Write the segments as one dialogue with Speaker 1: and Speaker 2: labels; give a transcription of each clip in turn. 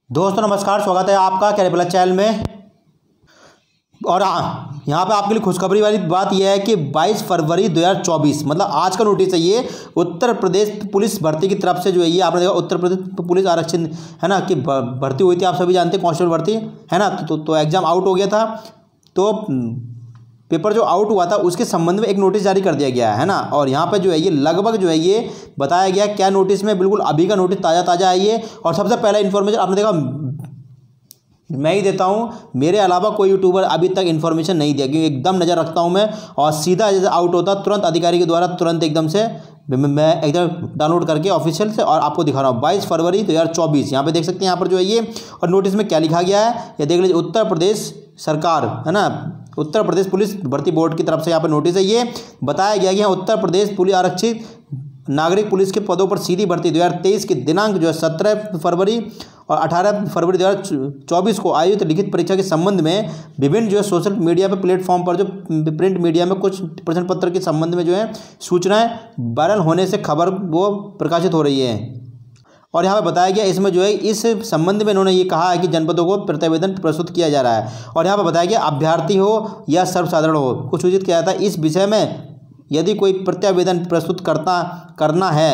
Speaker 1: दोस्तों नमस्कार, स्वागत है आपका कैलिपर चैनल में। और यहाँ पे आपके लिए खुशखबरी वाली बात यह है कि 22 फरवरी 2024 मतलब आज का नोटिस है ये उत्तर प्रदेश पुलिस भर्ती की तरफ से जो है ये आपने देखा उत्तर प्रदेश पुलिस आरक्षण है ना कि भर्ती हुई थी। आप सभी जानते हैं कांस्टेबल भर्ती है ना। तो एग्ज़ाम आउट हो गया था, तो पेपर जो आउट हुआ था उसके संबंध में एक नोटिस जारी कर दिया गया है ना। और यहाँ पे जो है ये लगभग जो है ये बताया गया क्या नोटिस में, बिल्कुल अभी का नोटिस ताज़ा है ये। और सबसे पहला इन्फॉर्मेशन आपने देखा मैं ही देता हूँ, मेरे अलावा कोई यूट्यूबर अभी तक इन्फॉर्मेशन नहीं दिया, क्योंकि एकदम नज़र रखता हूँ मैं। और सीधा जैसे आउट होता तुरंत अधिकारी के द्वारा तुरंत एकदम से मैं एकदम डाउनलोड करके ऑफिशियल से और आपको दिखा रहा हूँ। 22 फरवरी 2024 यहाँ पे देख सकते हैं। यहाँ पर जो है ये और नोटिस में क्या लिखा गया है ये देख लीजिए। उत्तर प्रदेश सरकार है ना, उत्तर प्रदेश पुलिस भर्ती बोर्ड की तरफ से यहाँ पर नोटिस है। ये बताया गया कि यहाँ उत्तर प्रदेश पुलिस आरक्षित नागरिक पुलिस के पदों पर सीधी भर्ती 2023 की दिनांक जो है 17 फरवरी और 18 फरवरी 2024 को आयोजित लिखित परीक्षा के संबंध में विभिन्न जो है सोशल मीडिया पर प्लेटफॉर्म पर जो प्रिंट मीडिया में कुछ प्रश्न पत्र के संबंध में जो है सूचनाएं वायरल होने से खबर वो प्रकाशित हो रही है। और यहाँ पे बताया गया इसमें जो है इस संबंध में इन्होंने ये कहा है कि जनपदों को प्रतिवेदन प्रस्तुत किया जा रहा है। और यहाँ पे बताया गया अभ्यर्थी हो या सर्वसाधारण हो को सूचित किया जाता है इस विषय में। यदि कोई प्रत्यावेदन प्रस्तुत करना है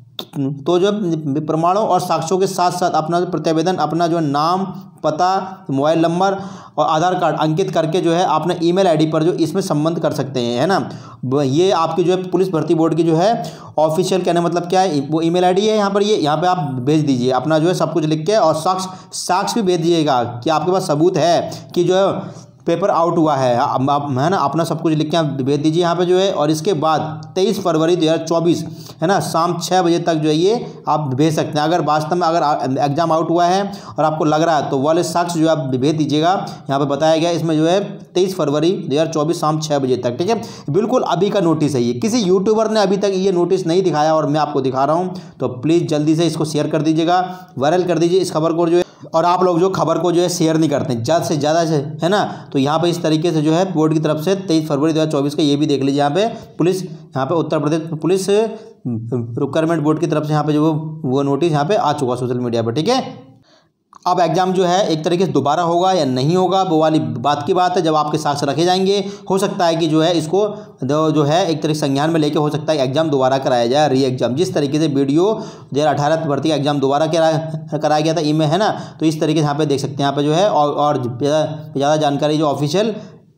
Speaker 1: तो जो प्रमाणों और साक्ष्यों के साथ साथ अपना प्रत्यावेदन अपना जो नाम, पता, मोबाइल नंबर और आधार कार्ड अंकित करके जो है अपने ईमेल आईडी पर जो इसमें संबंध कर सकते हैं है ना। ये आपकी जो है पुलिस भर्ती बोर्ड की जो है ऑफिशियल कहने मतलब क्या है वो ईमेल आईडी है। यहाँ पर ये यहाँ पे आप भेज दीजिए अपना जो है सब कुछ लिख के, और साक्ष्य भी भेज दीजिएगा कि आपके पास सबूत है कि जो है पेपर आउट हुआ है है ना। अपना सब कुछ लिख के भेज दीजिए यहाँ पे जो है। और इसके बाद 23 फरवरी 2024 है ना शाम 6 बजे तक जो है ये आप भेज सकते हैं। अगर वास्तव में अगर एग्जाम आउट हुआ है और आपको लग रहा है तो वाले साक्ष्य जो आप भेज दीजिएगा। यहाँ पे बताया गया इसमें जो है 23 फरवरी 2024 शाम 6 बजे तक, ठीक है। बिल्कुल अभी का नोटिस है ये, किसी यूट्यूबर ने अभी तक ये नोटिस नहीं दिखाया और मैं आपको दिखा रहा हूँ। तो प्लीज़ जल्दी से इसको शेयर कर दीजिएगा, वायरल कर दीजिए इस खबर को जो है। और आप लोग जो खबर को जो है शेयर नहीं करते ज़्यादा से ज़्यादा से है ना, तो यहाँ पे इस तरीके से जो है बोर्ड की तरफ से 23 फरवरी 2024 का ये भी देख लीजिए। यहाँ पे पुलिस यहाँ पे Uttar Pradesh police requirement board की तरफ से यहाँ पे जो वो नोटिस यहाँ पे आ चुका सोशल मीडिया पर, ठीक है। अब एग्जाम जो है एक तरीके से दोबारा होगा या नहीं होगा वो वाली बात की बात है, जब आपके साक्ष्य रखे जाएंगे। हो सकता है कि जो है इसको जो है एक तरीके से संज्ञान में लेके हो सकता है एग्जाम दोबारा कराया जाए, री एग्जाम। जिस तरीके से वीडियो 2018 भर्ती का एग्जाम दोबारा कराया गया था ई में है ना, तो इस तरीके से यहाँ पे देख सकते हैं। यहाँ पे जो है और ज़्यादा जानकारी जो ऑफिशियल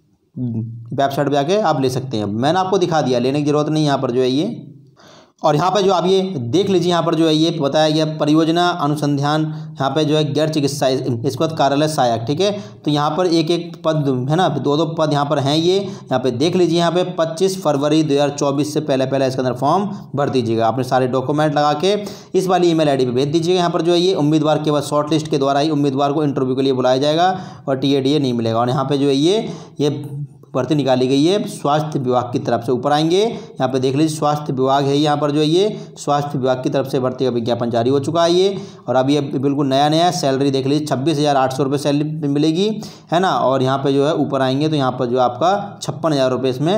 Speaker 1: वेबसाइट पर जाके आप ले सकते हैं। मैंने आपको दिखा दिया, लेने की ज़रूरत नहीं यहाँ पर जो है ये। और यहाँ पे जो आप ये देख लीजिए यहाँ पर जो है ये बताया गया परियोजना अनुसंधान यहाँ पे जो है गैर चिकित्सा इसके बाद कार्यालय सहायक, ठीक है। तो यहाँ पर एक एक पद है ना, दो पद यहाँ पर हैं ये। यहाँ पे देख लीजिए यहाँ पे 25 फरवरी 2024 से पहले इसके अंदर फॉर्म भर दीजिएगा। अपने सारे डॉक्यूमेंट लगा के इस वाली ईमेल आईडी पे भेज दीजिएगा। यहाँ पर जो है ये उम्मीदवार केवल शॉर्ट लिस्ट के द्वारा ही उम्मीदवार को इंटरव्यू के लिए बुलाया जाएगा और TADA नहीं मिलेगा। और यहाँ पर जो है ये भर्ती निकाली गई है स्वास्थ्य विभाग की तरफ से। ऊपर आएंगे यहाँ पे देख लीजिए स्वास्थ्य विभाग है, यहाँ पर जो है ये स्वास्थ्य विभाग की तरफ से भर्ती का विज्ञापन जारी हो चुका है ये। और अभी ये बिल्कुल नया सैलरी देख लीजिए 26,800 रुपये सैलरी मिलेगी है ना। और यहाँ पे जो है ऊपर आएंगे तो यहाँ पर जो आपका 56,000 रुपये इसमें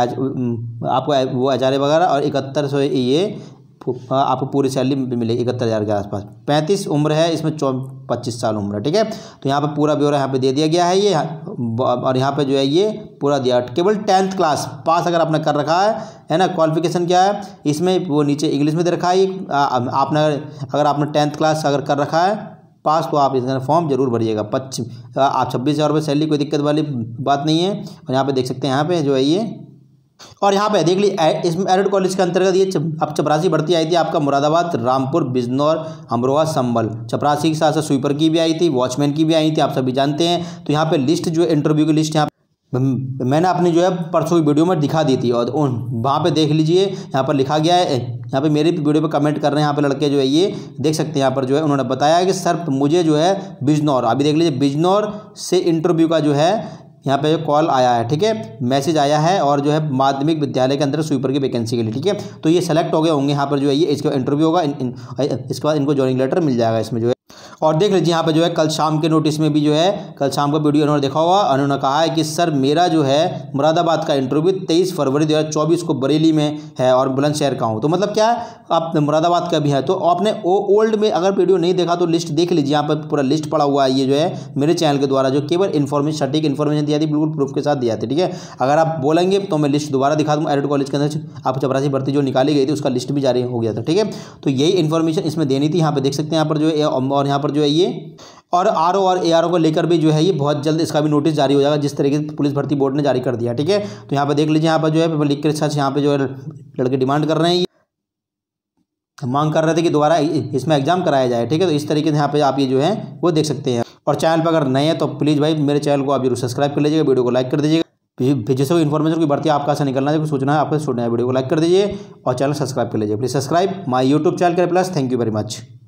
Speaker 1: आपको वो हज़ारे वगैरह और 7100 ये आपको पूरी सैलरी मिलेगी 71,000 के आसपास। 35 उम्र है इसमें 25 साल उम्र है, ठीक है। तो यहाँ पे पूरा ब्यौरा यहाँ पे दे दिया गया है ये। और यहाँ पे जो है ये पूरा दिया, केवल 10th क्लास पास अगर आपने कर रखा है ना। क्वालिफिकेशन क्या है इसमें वो नीचे इंग्लिश में दे रखा है। आपने अगर आपने 10th क्लास अगर कर रखा है पास तो आप इसका फॉर्म जरूर भरिएगा। आप 26,000 रुपये सैलरी, कोई दिक्कत वाली बात नहीं है। और यहाँ पे देख सकते हैं यहाँ पे जो है ये। और यहाँ पे देख ली इसमें एडेड कॉलेज के अंतर्गत ये अब चपरासी भर्ती आई थी आपका मुरादाबाद, रामपुर, बिजनौर, अमरोहा, संभल। चपरासी के साथ साथ स्वीपर की भी आई थी, वॉचमैन की भी आई थी, आप सभी जानते हैं। तो यहाँ पे लिस्ट जो इंटरव्यू की लिस्ट यहाँ मैंने अपनी जो है परसों की वीडियो में दिखा दी थी। और वहाँ पे देख लीजिए यहाँ पर लिखा गया है। यहाँ पे मेरी वीडियो पे कमेंट कर रहे हैं यहाँ पे लड़के जो है ये देख सकते हैं। यहाँ पर जो है उन्होंने बताया कि सर मुझे जो है बिजनौर, अभी देख लीजिए बिजनौर से इंटरव्यू का जो है यहाँ पे कॉल आया है, ठीक है, मैसेज आया है। और जो है माध्यमिक विद्यालय के अंदर स्वीपर की वैकेंसी के लिए, ठीक है। तो ये सेलेक्ट हो गए होंगे यहाँ पर जो है ये इसका इंटरव्यू होगा। इसके बाद इनको ज्वाइनिंग लेटर मिल जाएगा इसमें जो है। और देख लीजिए यहाँ पे जो है कल शाम के नोटिस में भी जो है कल शाम का वीडियो उन्होंने देखा हुआ, उन्होंने कहा है कि सर मेरा जो है मुरादाबाद का इंटरव्यू 23 फरवरी 2024 को बरेली में है और बुलंदशहर का हूँ। तो मतलब क्या है, आप मुरादाबाद का भी है। तो आपने ओल्ड में अगर वीडियो नहीं देखा तो लिस्ट देख लीजिए, यहाँ पर पूरा लिस्ट पड़ा हुआ है। ये जो है मेरे चैनल के द्वारा जो केवल इन्फॉर्मेशन, सटीक इन्फॉर्मेशन दी जाती है, बिल्कुल प्रूफ के साथ दी जाती है। ठीक है, अगर आप बोलेंगे तो मैं लिस्ट दोबारा दिखा दूँ। एडेड कॉलेज के अंदर आप चपरासी भर्ती जो निकाली गई थी उसका लिस्ट भी जारी हो गया था। ठीक है, तो यही इन्फॉर्मेशन इसमें देनी थी। यहाँ पर देख सकते हैं, यहाँ पर जो है और यहाँ पर जो है ये और आरओ और एआरओ को लेकर भी जो है ये बहुत जल्द इसका भी नोटिस जारी हो जाएगा, जिस तरीके से पुलिस भर्ती बोर्ड ने जारी कर दिया। ठीक है, तो यहाँ पर देख लीजिए, यहाँ पर जो है पेपर लीक के साथ यहाँ पे जो है लड़के डिमांड कर रहे हैं, मांग कर रहे थे कि दोबारा इसमें एग्जाम कराया जाए। ठीक है, तो इस तरीके से यहाँ पे आप ये जो है वो देख सकते हैं। और चैनल पर अगर नए हैं तो प्लीज़ भाई मेरे चैनल को आप जरूर सब्सक्राइब कर लीजिएगा, वीडियो को लाइक कर दीजिएगा। जैसे कोई इन्फॉर्मेशन की भर्ती आपका से निकलना है, कुछ सोचना है, आपको छोड़ना है, वीडियो को लाइक कर दीजिए और चैनल सब्सक्राइब कर लीजिए। Please subscribe my YouTube channel के plus. Thank you very much.